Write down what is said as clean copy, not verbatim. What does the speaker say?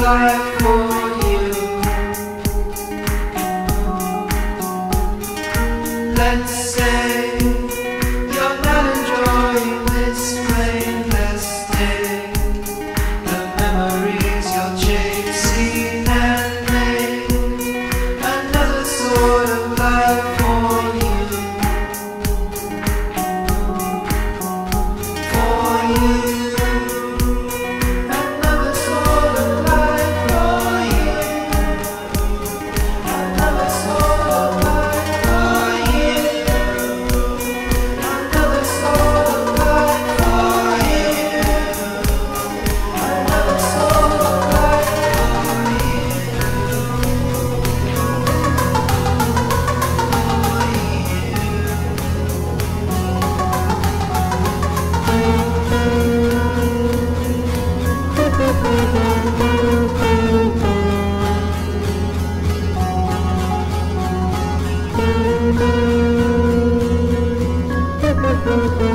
life for you. Let's say you're not enjoying this rainless day. The memories you're chasing and make another sort of life for you. For you. Another sort of life for you. Another sort of life for you. Another sort of life for you. Another sort of life for you.